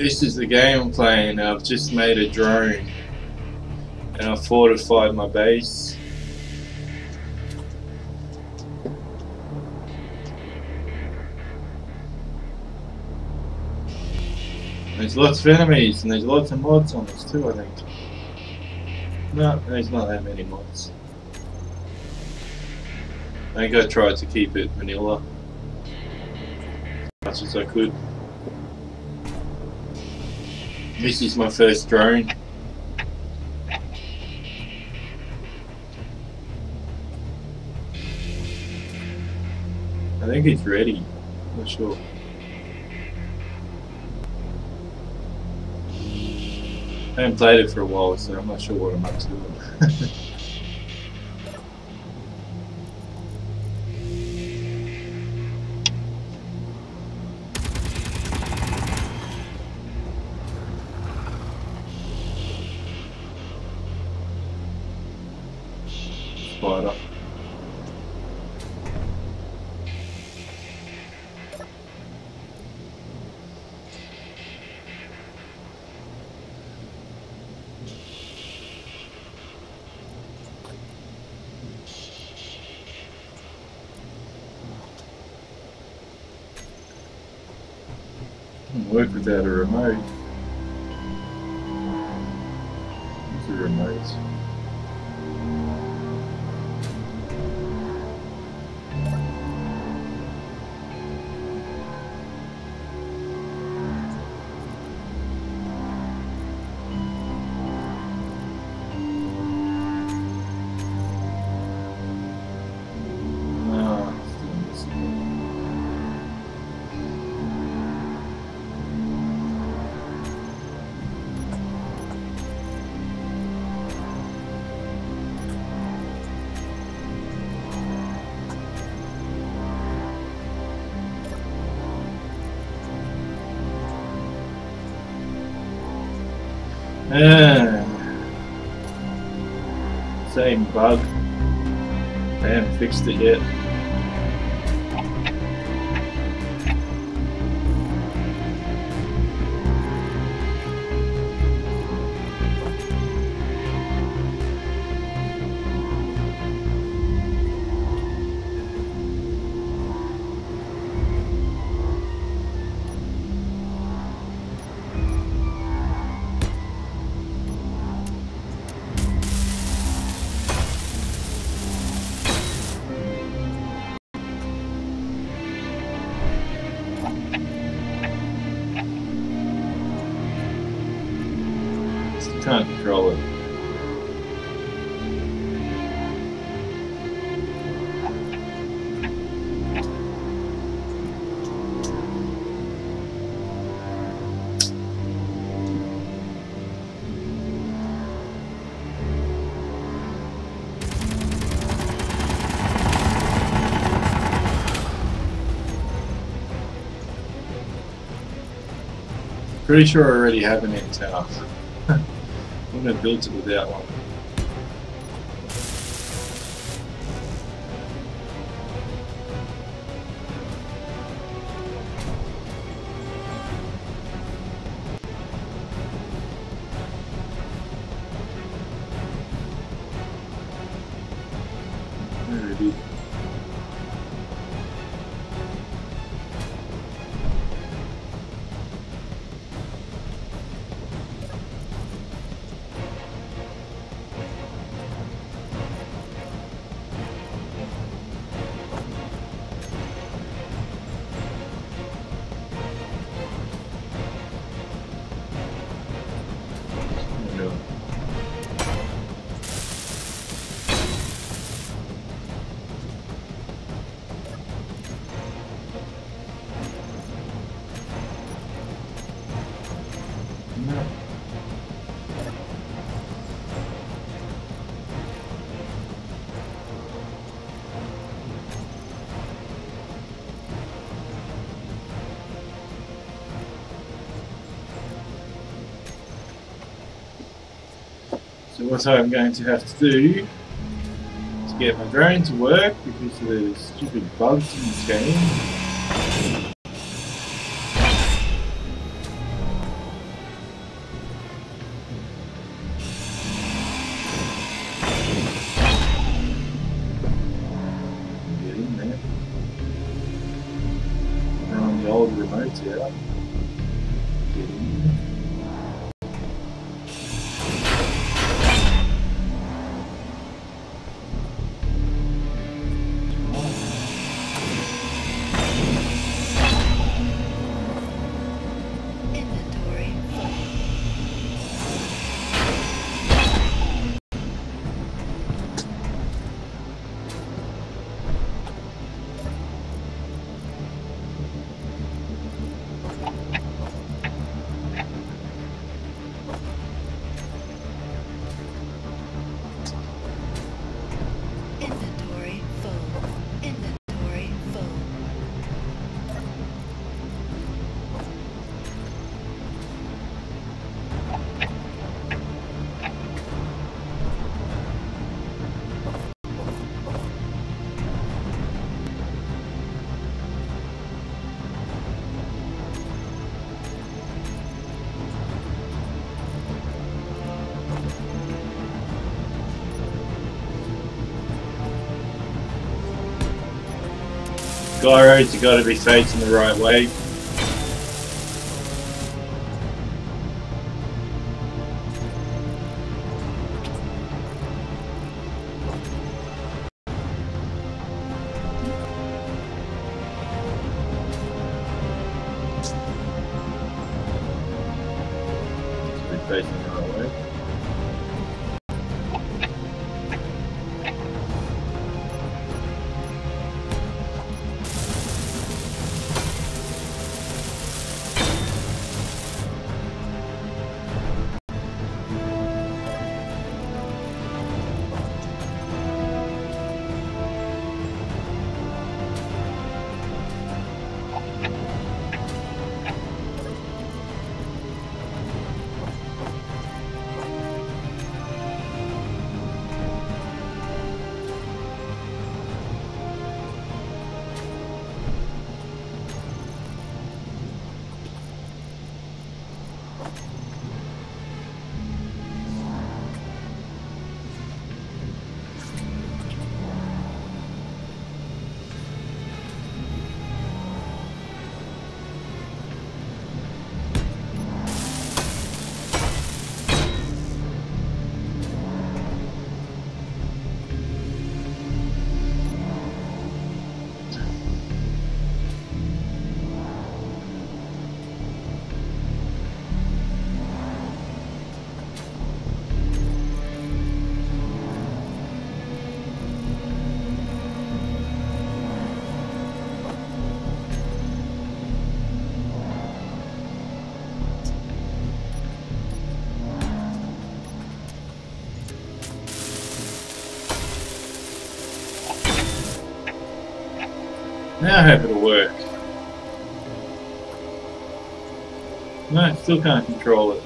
This is the game I'm playing. I've just made a drone and I've fortified my base. There's lots of enemies and there's lots of mods on this too, I think. No, there's not that many mods. I think I tried to keep it vanilla as much as I could. This is my first drone. I think it's ready. I'm not sure. I haven't played it for a while, so I'm not sure what I'm up to. Spider. Work without a remote. What's a remote? Same bug. They haven't fixed it yet. Can't control it. Pretty sure I already have an antenna. I wouldn't have built it without one. Alrighty. So what I'm going to have to do is get my drone to work because of the stupid bugs in this game. ports out. Get in. Gyros, you got to be facing the right way. Be facing the right way. Now I hope it'll work. No, I still can't control it.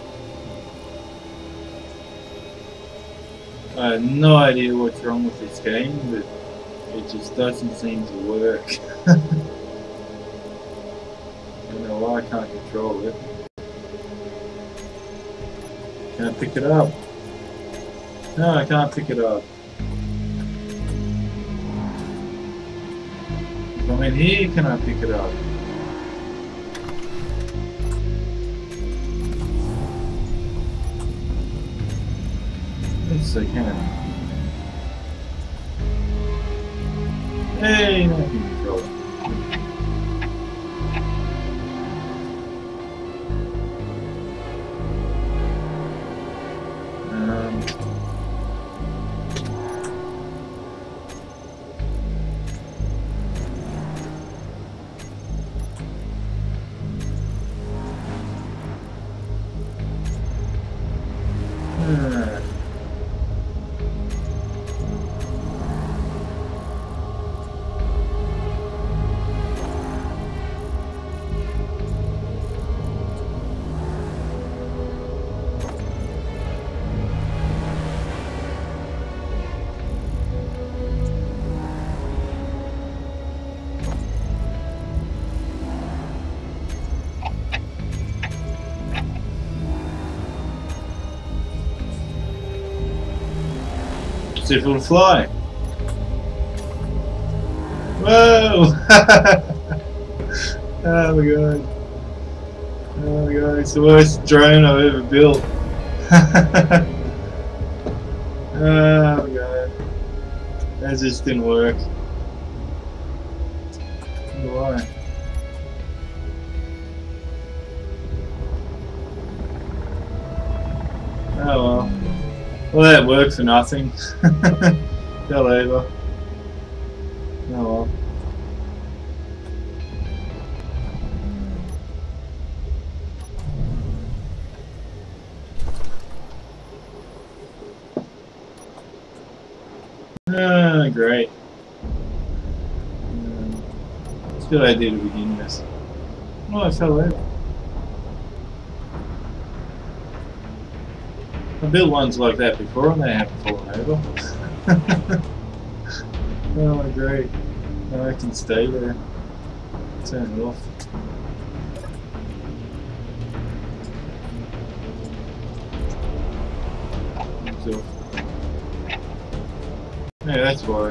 I have no idea what's wrong with this game, but it just doesn't seem to work. I don't know why I can't control it. Can I pick it up? No, I can't pick it up. If I'm in here, can I pick it up? Yes, I can. Hey, now I can control it. See if it'll fly. Whoa! Oh my god. Oh my god, it's the worst drone I've ever built. Oh my god. That just didn't work. Why? Oh well. Well, that worked for nothing. Fell over. Oh well. Ah, great. It's a good idea to begin with. Oh, I fell over. I built ones like that before and they haven't fallen over. Oh, great. Now I can stay there. Turn it off. So, yeah, that's why.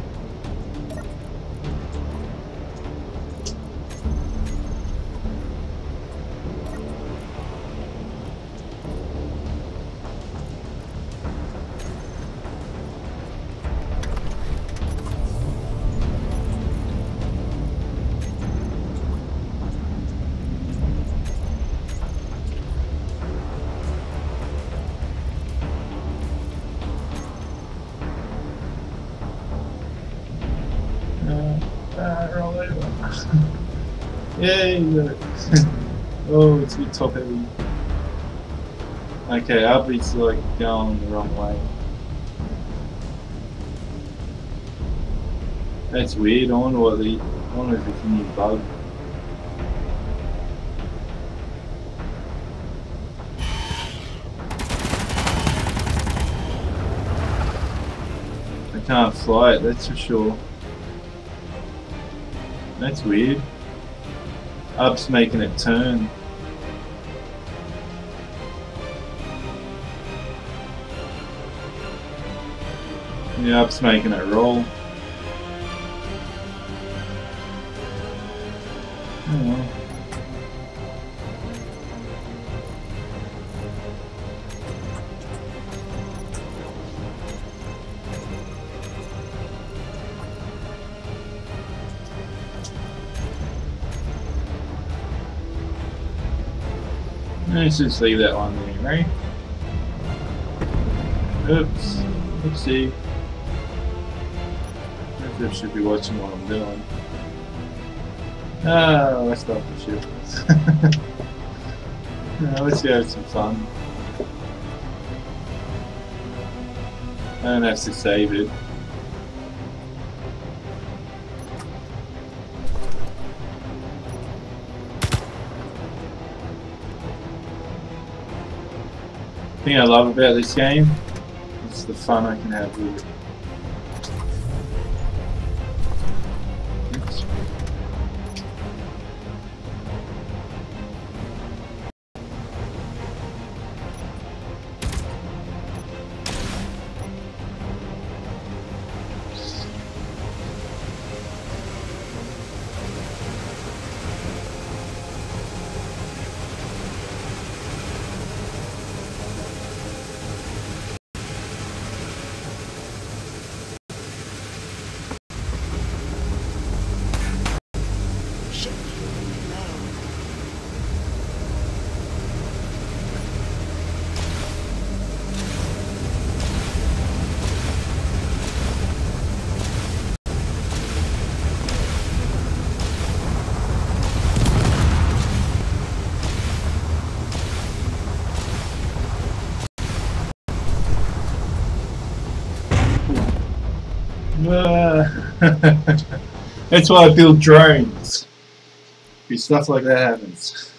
Roll over. Yay! Oh, it's a bit top heavy. Okay, up it's like going the wrong way. That's weird. I wonder if it's a new bug. I can't fly it, that's for sure. That's weird. Up's making it turn. Yeah, up's making it roll. Oh well. Let's just leave that one there, right? Oops. Oopsie. I should be watching what I'm doing. Ah, let's stop the ship. Let's go have some fun. I don't have to save it. The thing I love about this game is the fun I can have with it. Oops. That's why I build drones. Because stuff like that happens.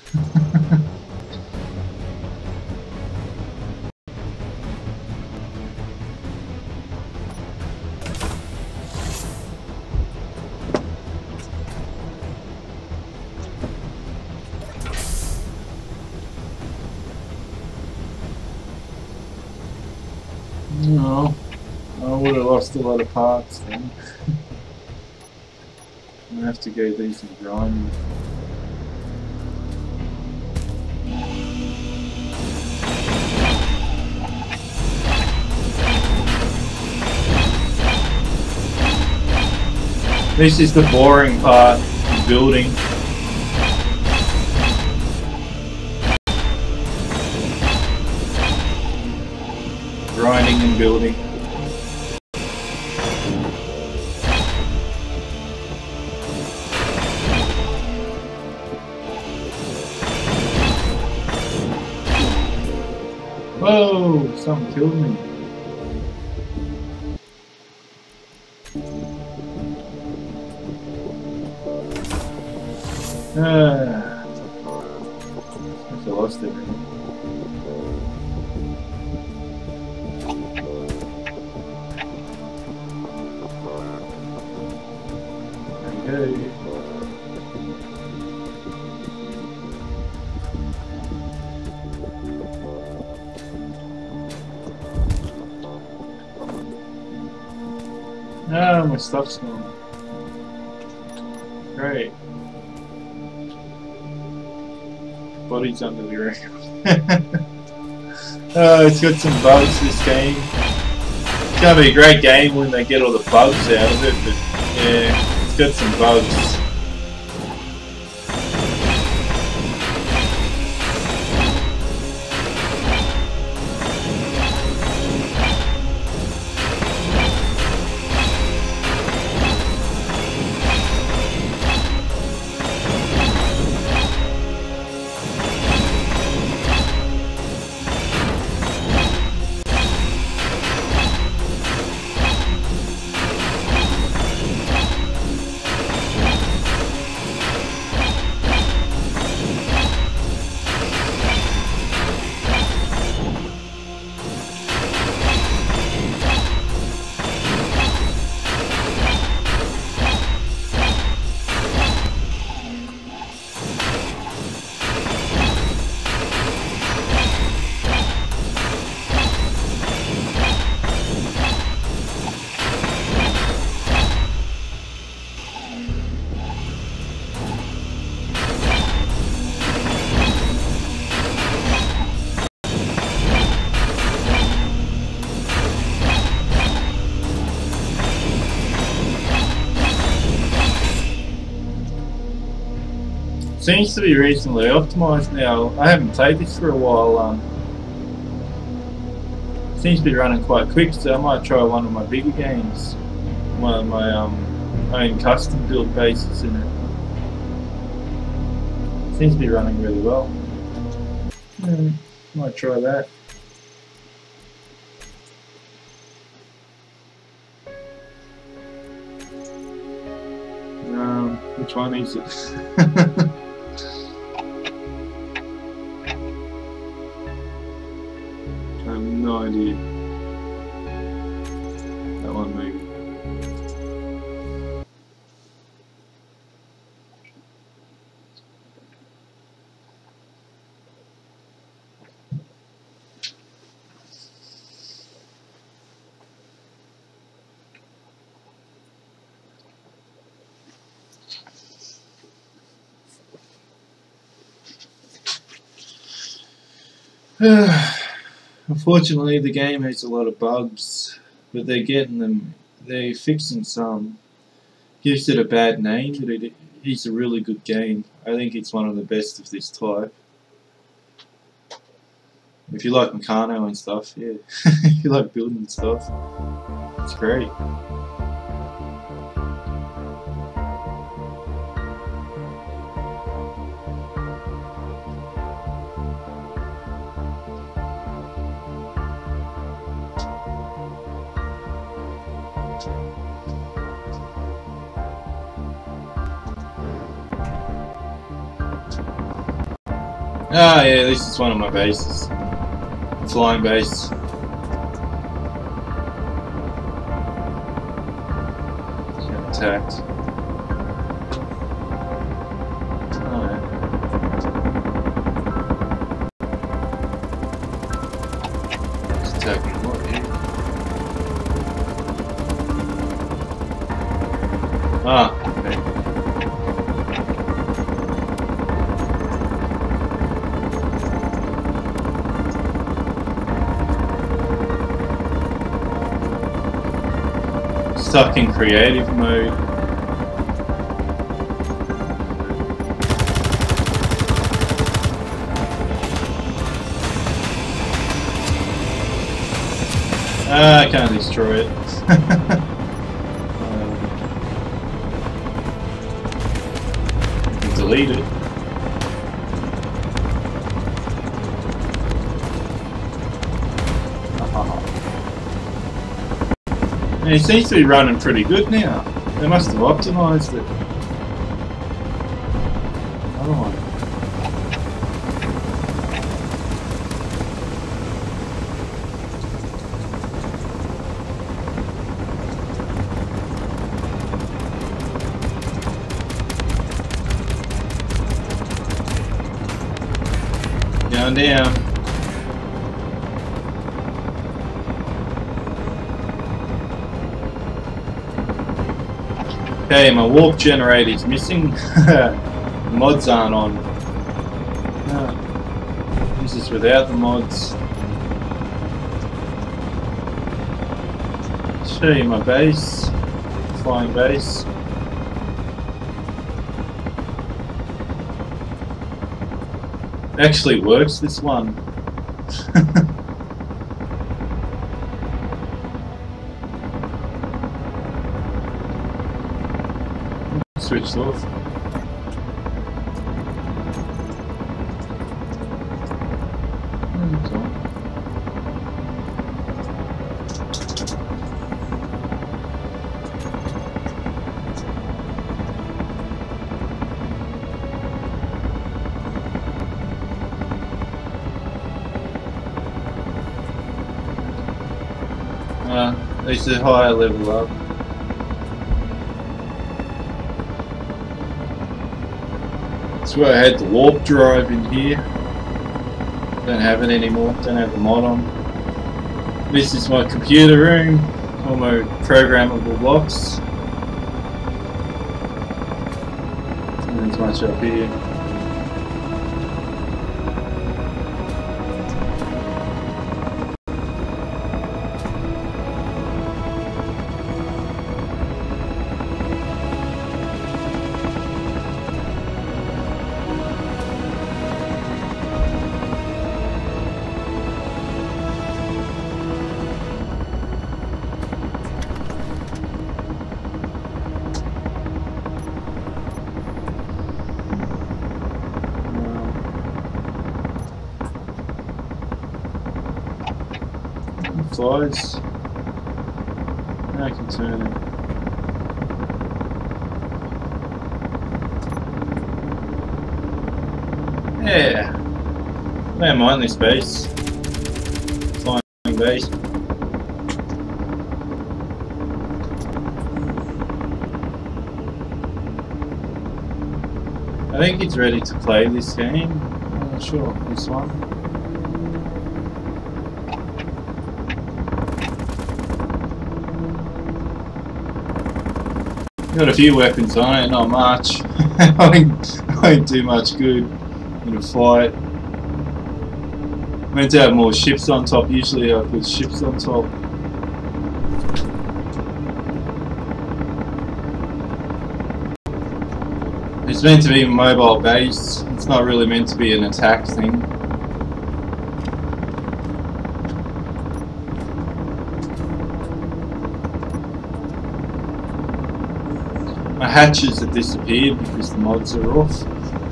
No, I would have lost a lot of parts then. I have to go do some grinding. This is the boring part, building. Grinding and building. Whoa, something killed me. I lost everything. Okay. Ah, my stuff's gone. Great. Body's under the ground. It's got some bugs, this game. It's gonna be a great game when they get all the bugs out of it, but yeah, it's got some bugs. Seems to be reasonably optimized now. I haven't played this for a while. Seems to be running quite quick, so I might try one of my bigger games. One of my own custom build bases in it. Seems to be running really well. Might try that. Which one is it? I have no idea. That one maybe. Unfortunately, the game has a lot of bugs, but they're getting them. They're fixing some. Gives it a bad name, but it is a really good game. I think it's one of the best of this type. If you like Meccano and stuff, yeah. If you like building stuff, it's great. Ah, yeah, this is one of my bases. Flying base. Get attacked. Alright. It's attacking what here? Ah, okay. Stuck in creative mode. I can't destroy it. Delete it. And it seems to be running pretty good now. They must have optimized it. Oh. Down. Okay, my warp generator is missing. Mods aren't on. No. This is without the mods. Show you my base. Flying base. Actually works, this one. Switched off. It's on. It's a higher level up. That's where I had the warp drive in here. Don't have it anymore, don't have the mod on. This is my computer room, all my programmable blocks. And there's much up here. Flies. Now I can turn it. Yeah. I don't mind this base. Flying base. I think it's ready to play this game. I'm not sure. This one. Got a few weapons on it, not much. I won't do much good in a fight. Meant to have more ships on top. Usually I put ships on top. It's meant to be a mobile base. It's not really meant to be an attack thing. My hatches have disappeared because the mods are off.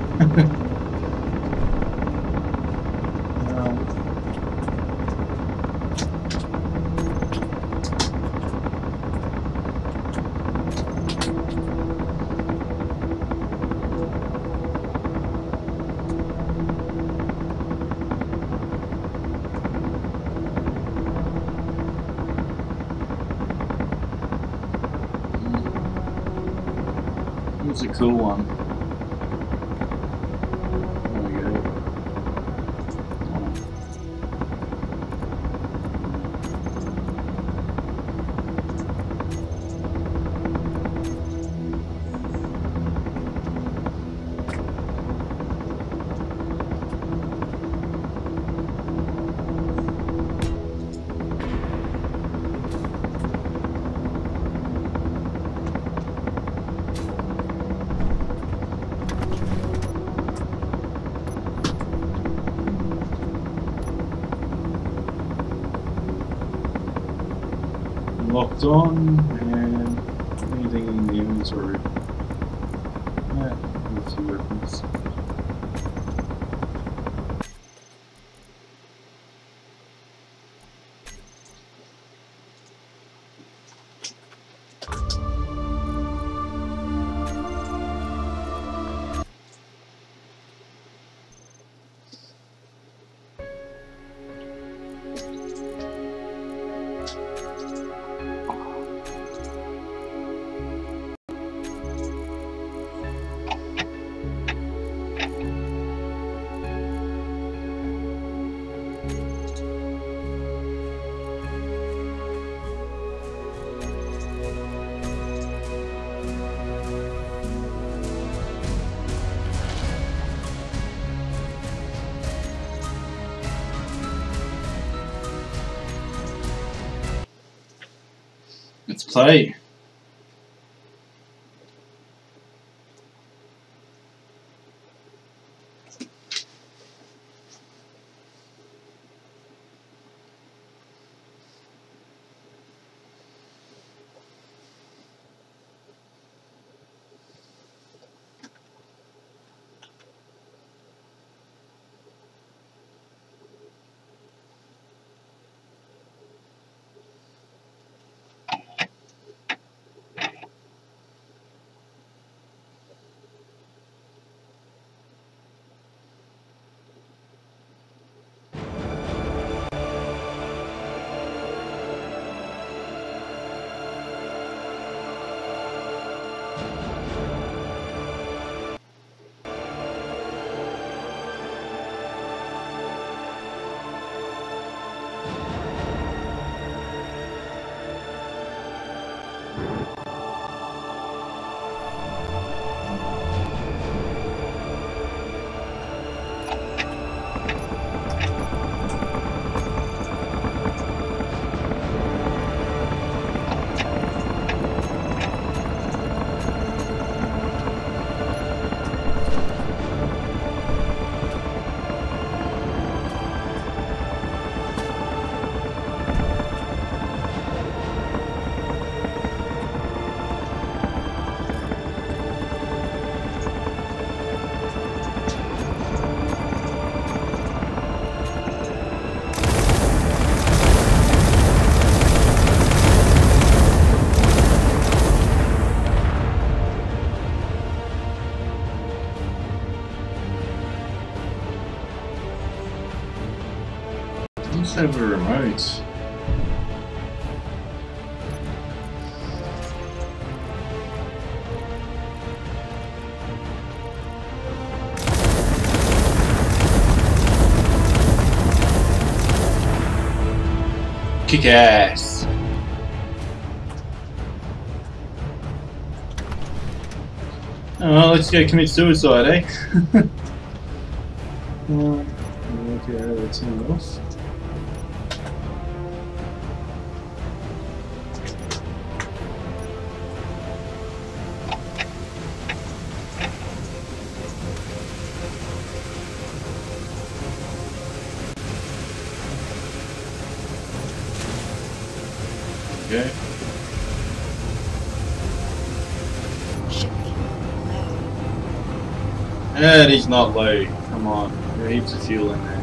It's a cool one. There we go. Locked on, and anything in the inventory? Yeah, a few weapons. Let's play. Let's have a remote. Kick ass. Oh, well, let's go commit suicide, eh? Okay, let's turn it off. Okay. And he's not low. Come on. There are heaps of fuel in there.